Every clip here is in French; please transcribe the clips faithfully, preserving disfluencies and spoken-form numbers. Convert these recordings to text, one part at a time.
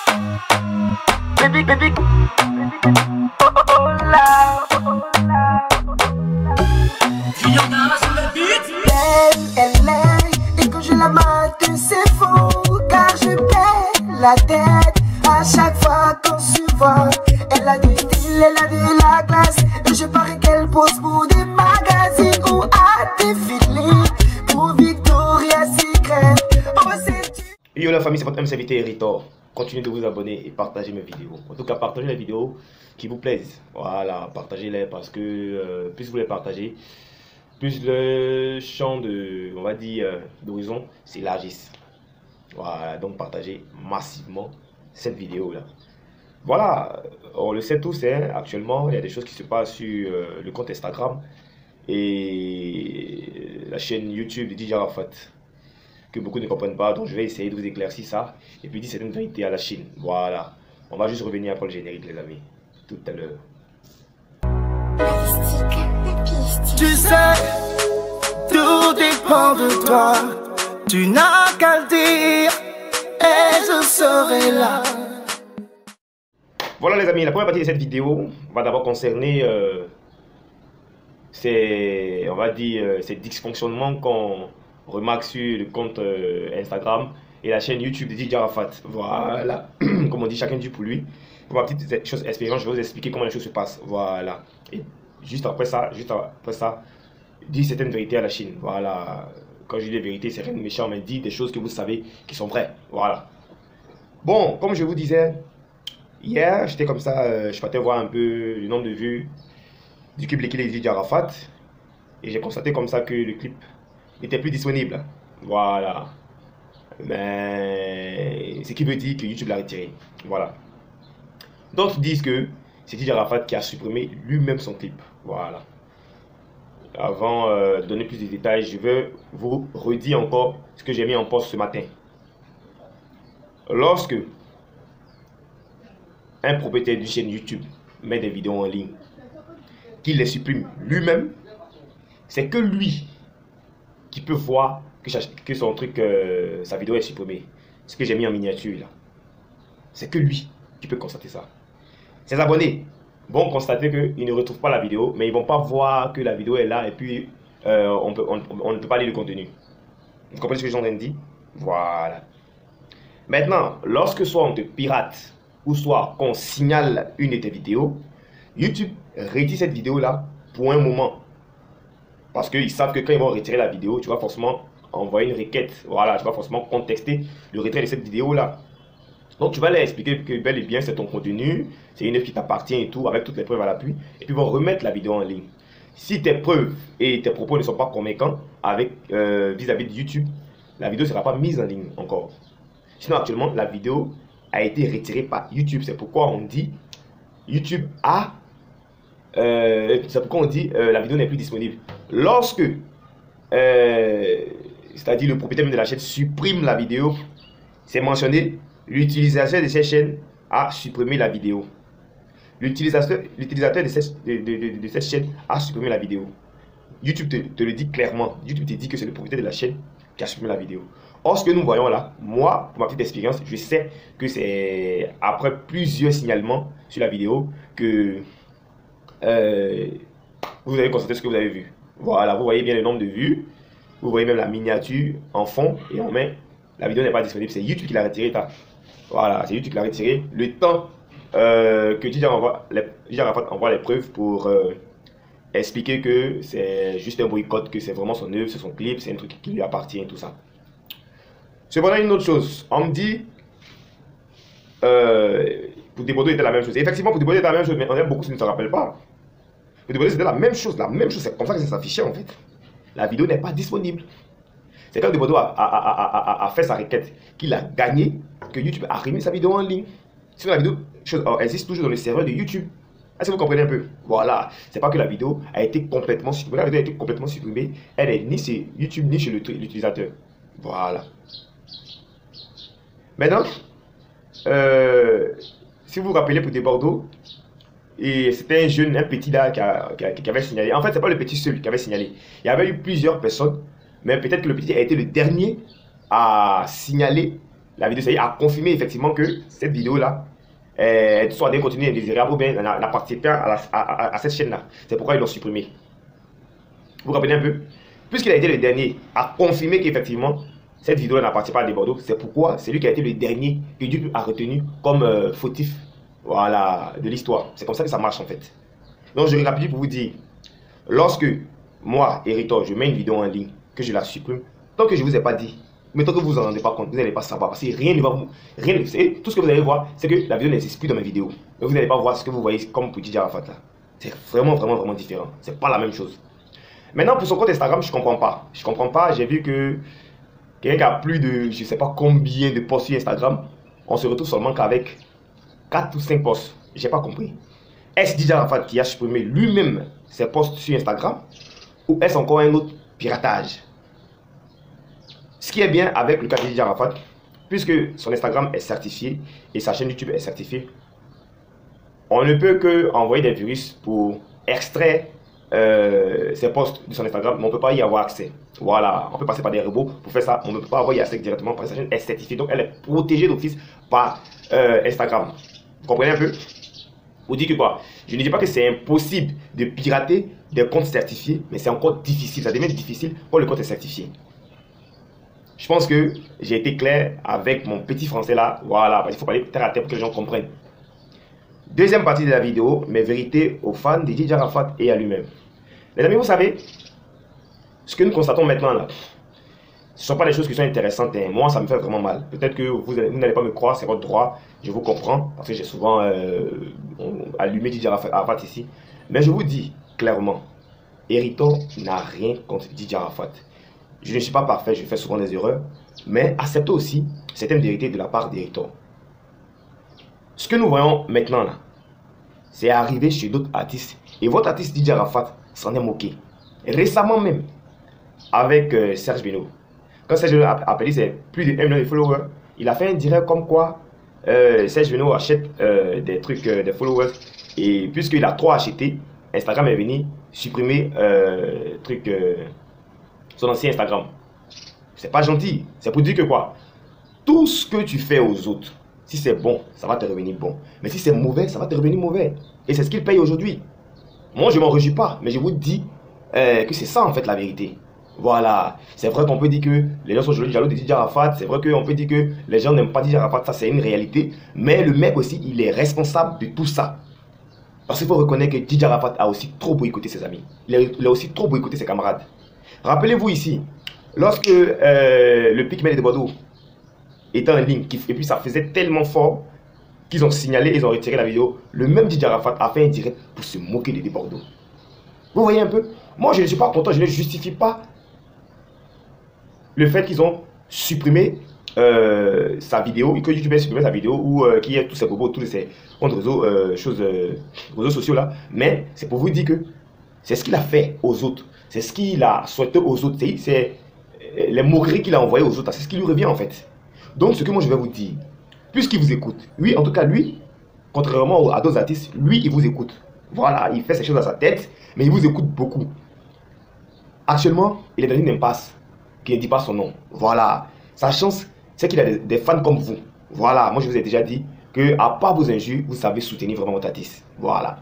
Baby, baby, oh, oh, oh, là, oh, là. Elle, elle est, et quand je la mate, c'est faux, car je perds la tête à chaque fois qu'on se voit. Elle a du style, elle a de la classe, et je parie qu'elle pose pour des magazines ou à défiler pour Victoria's Secret. Oh, c'est... Yo la famille, c'est votre M C invité Eritor. Continuez de vous abonner et partager mes vidéos. En tout cas, partagez les vidéos qui vous plaisent. Voilà, partagez-les parce que euh, plus vous les partagez, plus le champ de, on va dire, euh, d'horizon s'élargisse. Voilà, donc partagez massivement cette vidéo-là. Voilà, on le sait tous, hein, actuellement, il y a des choses qui se passent sur euh, le compte Instagram et la chaîne YouTube de D J Arafat, que beaucoup ne comprennent pas, donc je vais essayer de vous éclaircir ça et puis dire certaines vérités à la Chine. Voilà, on va juste revenir après le générique, les amis, tout à l'heure. Tu sais, tout dépend de toi, tu n'as qu'à le dire et je serai là. Voilà les amis, la première partie de cette vidéo va d'abord concerner euh, ces, on va dire, euh, ces dysfonctionnements qu'on remarque sur le compte euh, Instagram et la chaîne YouTube de D J Arafat. Voilà, comme on dit, chacun dit pour lui. Pour ma petite chose expérience, je vais vous expliquer comment les choses se passent. Voilà, et juste après ça, juste après ça, dire certaines vérités à la Chine. Voilà, quand je dis des vérités, c'est rien de méchant, mais dire des choses que vous savez qui sont vraies. Voilà. Bon, comme je vous disais, hier, j'étais comme ça, euh, je partais voir un peu le nombre de vues du clip L'équipe de D J Arafat et j'ai constaté comme ça que le clip n'était plus disponible. Voilà. Mais ce qui veut dire que YouTube l'a retiré. Voilà. D'autres disent que c'est D J Arafat qui a supprimé lui-même son clip. Voilà. Avant euh, de donner plus de détails, je veux vous redire encore ce que j'ai mis en poste ce matin. Lorsque un propriétaire d'une chaîne YouTube met des vidéos en ligne, qu'il les supprime lui-même, c'est que lui qui peut voir que, que son truc, euh, sa vidéo est supprimée. Ce que j'ai mis en miniature là. C'est que lui qui peut constater ça. Ses abonnés vont constater qu'ils ne retrouvent pas la vidéo, mais ils ne vont pas voir que la vidéo est là et puis euh, on, peut, on, on ne peut pas lire le contenu. Vous comprenez ce que j'en dis? Voilà. Maintenant, lorsque soit on te pirate ou soit qu'on signale une de tes vidéos, YouTube retire cette vidéo là pour un moment. Parce qu'ils savent que quand ils vont retirer la vidéo, tu vas forcément envoyer une requête. Voilà, tu vas forcément contexter le retrait de cette vidéo là. Donc tu vas leur expliquer que bel et bien c'est ton contenu, c'est une œuvre qui t'appartient et tout, avec toutes les preuves à l'appui. Et puis ils vont remettre la vidéo en ligne. Si tes preuves et tes propos ne sont pas convaincants avec euh, vis-à-vis de YouTube, la vidéo ne sera pas mise en ligne encore. Sinon actuellement la vidéo a été retirée par YouTube. C'est pourquoi on dit YouTube a... Euh, c'est pourquoi on dit euh, la vidéo n'est plus disponible. Lorsque, euh, c'est-à-dire le propriétaire de la chaîne supprime la vidéo, c'est mentionné, l'utilisateur de cette chaîne a supprimé la vidéo. L'utilisateur de, de, de, de cette chaîne a supprimé la vidéo. YouTube te, te le dit clairement. YouTube te dit que c'est le propriétaire de la chaîne qui a supprimé la vidéo. Or, ce que nous voyons là, moi, pour ma petite expérience, je sais que c'est après plusieurs signalements sur la vidéo que euh, vous avez constaté ce que vous avez vu. Voilà, vous voyez bien le nombre de vues. Vous voyez même la miniature en fond et on met la vidéo n'est pas disponible. C'est YouTube qui l'a retiré. Voilà, c'est YouTube qui l'a retiré. Le temps euh, que D J envoie, envoie les preuves pour euh, expliquer que c'est juste un boycott, que c'est vraiment son œuvre, c'est son clip, c'est un truc qui lui appartient et tout ça. Cependant, une autre chose, on me dit euh, pour Débordeaux c'était la même chose. Et effectivement, pour Débordeaux c'était la même chose, mais on a beaucoup qui ne se rappellent pas. Pour Débordeaux c'était la même chose, la même chose, c'est comme ça que ça s'affichait en fait. La vidéo n'est pas disponible. C'est quand Débordeaux a, a, a, a, a fait sa requête qu'il a gagné que YouTube a remis sa vidéo en ligne. Sinon la vidéo chose, alors, existe toujours dans le serveur de YouTube. Est-ce que vous comprenez un peu? Voilà, c'est pas que la vidéo a été complètement supprimée. La vidéo a été complètement supprimée. Elle est ni chez YouTube ni chez l'utilisateur. Voilà. Maintenant, euh, si vous vous rappelez pour Débordeaux, et c'était un jeune, un petit là qui, a, qui, a, qui avait signalé. En fait, c'est pas le petit seul qui avait signalé. Il y avait eu plusieurs personnes, mais peut-être que le petit a été le dernier à signaler la vidéo, c'est à confirmer effectivement que cette vidéo-là, euh, soit d'un contenu indésirable ou bien n'a participé à, la, à, à, à cette chaîne-là. C'est pourquoi ils l'ont supprimé. Vous comprenez un peu? Puisqu'il a été le dernier à confirmer qu'effectivement, cette vidéo n'appartient pas à des Bordeaux, c'est pourquoi c'est lui qui a été le dernier que YouTube a retenu comme euh, fautif, voilà, de l'histoire. C'est comme ça que ça marche en fait. Donc je récapitule pour vous dire, lorsque moi, Héritor, je mets une vidéo en ligne, que je la supprime, tant que je ne vous ai pas dit, mais tant que vous vous en rendez pas compte, vous n'allez pas savoir, parce que rien ne va vous... Rien, tout ce que vous allez voir, c'est que la vidéo n'existe plus dans mes vidéos. Mais vous n'allez pas voir ce que vous voyez comme pour Didier Arafat là. C'est vraiment, vraiment, vraiment différent. C'est pas la même chose. Maintenant, pour son compte Instagram, je comprends pas. Je comprends pas, j'ai vu que quelqu'un qui a plus de, je sais pas combien de posts sur Instagram, on se retrouve seulement qu'avec quatre ou cinq posts. J'ai pas compris. Est-ce Didier Arafat qui a supprimé lui-même ses posts sur Instagram, ou est-ce encore un autre piratage? Ce qui est bien avec le cas de Didier Arafat, puisque son Instagram est certifié et sa chaîne YouTube est certifiée, on ne peut que envoyer des virus pour extraire euh, ses posts de son Instagram, mais on ne peut pas y avoir accès. Voilà, on peut passer par des robots pour faire ça, on ne peut pas avoir y accès directement parce que sa chaîne est certifiée, donc elle est protégée d'office par euh, Instagram. Vous comprenez un peu? Vous dites que quoi? Je ne dis pas que c'est impossible de pirater des comptes certifiés, mais c'est encore difficile, ça devient difficile quand le compte est certifié. Je pense que j'ai été clair avec mon petit français là. Voilà, parce qu'il faut parler terre à terre pour que les gens comprennent. Deuxième partie de la vidéo, mes vérités aux fans de Didier Arafat et à lui-même. Les amis, vous savez, ce que nous constatons maintenant là, ce ne sont pas des choses qui sont intéressantes. Hein. Moi, ça me fait vraiment mal. Peut-être que vous, vous n'allez pas me croire, c'est votre droit. Je vous comprends, parce que j'ai souvent euh, allumé Didier Arafat ici. Mais je vous dis clairement, Héritor n'a rien contre Didier Arafat. Je ne suis pas parfait, je fais souvent des erreurs, mais acceptez aussi certaines vérités de la part d'Héritor. Ce que nous voyons maintenant là, c'est arrivé chez d'autres artistes, et votre artiste Didier Arafat s'en est moqué. Récemment même, avec euh, Serge Beno. Quand Serge Beno a appelé ses plus de un million de followers, il a fait un direct comme quoi euh, Serge Beno achète euh, des trucs, euh, des followers, et puisqu'il a trop acheté, Instagram est venu supprimer euh, truc. Euh, son ancien Instagram. C'est pas gentil. C'est pour dire que quoi? Tout ce que tu fais aux autres, si c'est bon, ça va te revenir bon. Mais si c'est mauvais, ça va te revenir mauvais. Et c'est ce qu'il paye aujourd'hui. Moi, je m'en réjouis pas, mais je vous dis euh, que c'est ça en fait la vérité. Voilà. C'est vrai qu'on peut dire que les gens sont jaloux de Didier Arafat. C'est vrai qu'on peut dire que les gens n'aiment pas Didier Arafat. Ça, c'est une réalité. Mais le mec aussi, il est responsable de tout ça. Parce qu'il faut reconnaître que Didier Arafat a aussi trop boycotté ses amis. Il a, il a aussi trop boycotté ses camarades. Rappelez-vous ici, lorsque euh, le Picmel de Bordeaux était en ligne, et puis ça faisait tellement fort qu'ils ont signalé, ils ont retiré la vidéo, le même Didier Arafat a fait un direct pour se moquer de Bordeaux. Vous voyez un peu? Moi, je ne suis pas content, je ne justifie pas le fait qu'ils ont supprimé euh, sa vidéo, et que YouTube ait supprimé sa vidéo, ou euh, qu'il y ait tous ces bobos, tous ces réseaux, euh, choses, euh, réseaux sociaux là, mais c'est pour vous dire que c'est ce qu'il a fait aux autres. C'est ce qu'il a souhaité aux autres. C'est les moqueries qu'il a envoyées aux autres. C'est ce qui lui revient en fait. Donc ce que moi je vais vous dire, puisqu'il vous écoute, oui en tout cas lui, contrairement à d'autres artistes, lui il vous écoute. Voilà, il fait ses choses dans sa tête, mais il vous écoute beaucoup. Actuellement, il est dans une impasse qui ne dit pas son nom. Voilà, sa chance c'est qu'il a des, des fans comme vous. Voilà, moi je vous ai déjà dit que à part vos injures, vous savez soutenir vraiment votre artiste. Voilà.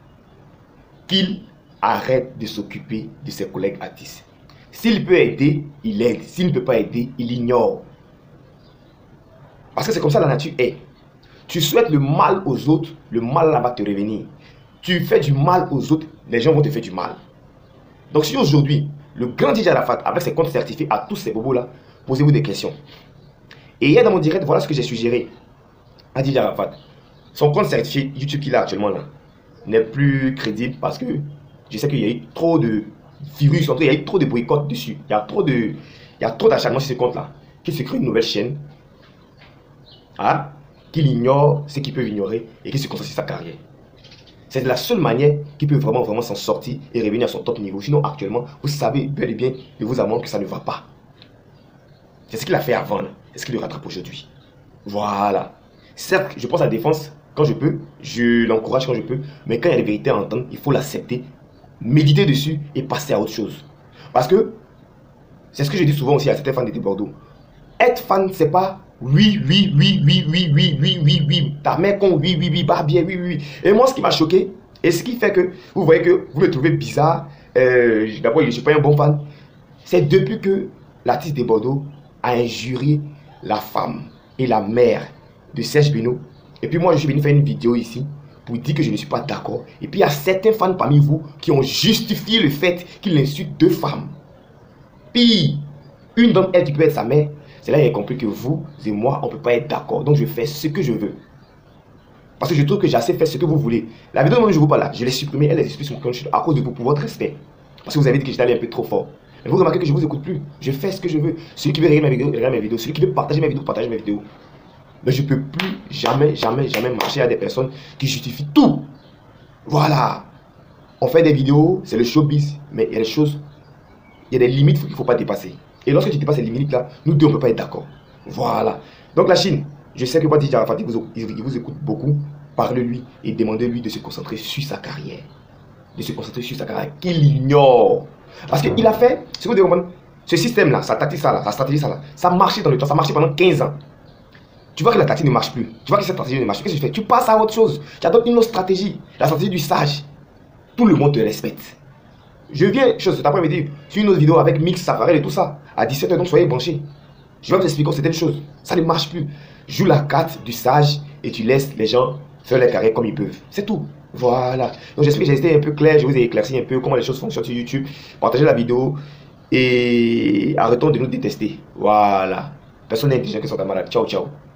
Qu'il arrête de s'occuper de ses collègues artistes. S'il peut aider, il aide. S'il ne peut pas aider, il ignore. Parce que c'est comme ça la nature est. Tu souhaites le mal aux autres, le mal là va te revenir. Tu fais du mal aux autres, les gens vont te faire du mal. Donc si aujourd'hui, le grand Didier Arafat, avec ses comptes certifiés à tous ces bobos là, posez-vous des questions. Et hier dans mon direct, voilà ce que j'ai suggéré à Didier Arafat. Son compte certifié YouTube qu'il a actuellement là n'est plus crédible parce que je sais qu'il y a eu trop de virus, il y a eu trop de boycotts dessus. Il y a trop de, il y a trop d'acharnement sur ce compte-là. Qu'il se crée une nouvelle chaîne, hein, qu'il ignore ce qu'il peut ignorer et qu'il se concentre sur sa carrière. C'est la seule manière qu'il peut vraiment, vraiment s'en sortir et revenir à son top niveau. Sinon, actuellement, vous savez bel et bien de vous amende que ça ne va pas. C'est ce qu'il a fait avant. C'est ce qu'il le rattrape aujourd'hui. Voilà. Certes, je pense à la défense quand je peux. Je l'encourage quand je peux. Mais quand il y a des vérités à entendre, il faut l'accepter, méditer dessus et passer à autre chose. Parce que, c'est ce que je dis souvent aussi à certains fans de Bordeaux. Être fan, c'est pas Oui, oui, oui, oui, oui, oui, oui, oui, oui. Ta mère con, oui, oui, oui, Barbier, oui, oui, oui. Et moi, ce qui m'a choqué, et ce qui fait que vous voyez que vous me trouvez bizarre, euh, d'abord, je ne suis pas un bon fan, c'est depuis que l'artiste de Bordeaux a injurié la femme et la mère de Serge Beno. Et puis moi, je suis venu faire une vidéo ici pour dire que je ne suis pas d'accord. Et puis il y a certains fans parmi vous qui ont justifié le fait qu'il insulte deux femmes. Puis, une d'entre elles qui peut être sa mère, c'est là qu'il a compris que vous et moi, on ne peut pas être d'accord. Donc je fais ce que je veux. Parce que je trouve que j'ai assez fait ce que vous voulez. La vidéo dont je vous parle là, je l'ai supprimée, elle est disponible sur mon compte à cause de vous, pour votre respect. Parce que vous avez dit que j'étais allé un peu trop fort. Mais vous remarquez que je ne vous écoute plus. Je fais ce que je veux. Celui qui veut regarder ma vidéo, regarde mes vidéos. Celui qui veut partager mes vidéos, partage mes vidéos. Mais je ne peux plus jamais, jamais, jamais marcher à des personnes qui justifient tout. Voilà. On fait des vidéos, c'est le showbiz. Mais il y a des choses, il y a des limites qu'il ne faut pas dépasser. Et lorsque tu dépasses ces limites-là, nous deux, on ne peut pas être d'accord. Voilà. Donc la Chine, je sais que Wadi Arafat, il vous, il vous écoute beaucoup. Parlez-lui et demandez-lui de se concentrer sur sa carrière. De se concentrer sur sa carrière qu'il ignore. Parce qu'il a fait, ce que vous devez comprendre, ce système-là, sa tactique, ça, là, sa stratégie, ça, là, ça marchait dans le temps, ça marchait pendant quinze ans. Tu vois que la tactique ne marche plus. Tu vois que cette stratégie ne marche plus. Qu'est-ce que tu fais? Tu passes à autre chose. Tu adoptes une autre stratégie. La stratégie du sage. Tout le monde te respecte. Je viens, chose cet après-midi, sur une autre vidéo avec Mix, Safarel et tout ça. À dix-sept heures, donc soyez branchés. Je vais vous expliquer certaines choses. Ça ne marche plus. Joue la carte du sage et tu laisses les gens faire les carrés comme ils peuvent. C'est tout. Voilà. Donc j'espère que j'ai été un peu clair. Je vous ai éclairci un peu comment les choses fonctionnent sur YouTube. Partagez la vidéo et arrêtons de nous détester. Voilà. Personne n'est intelligent qui sont malade. Ciao, ciao.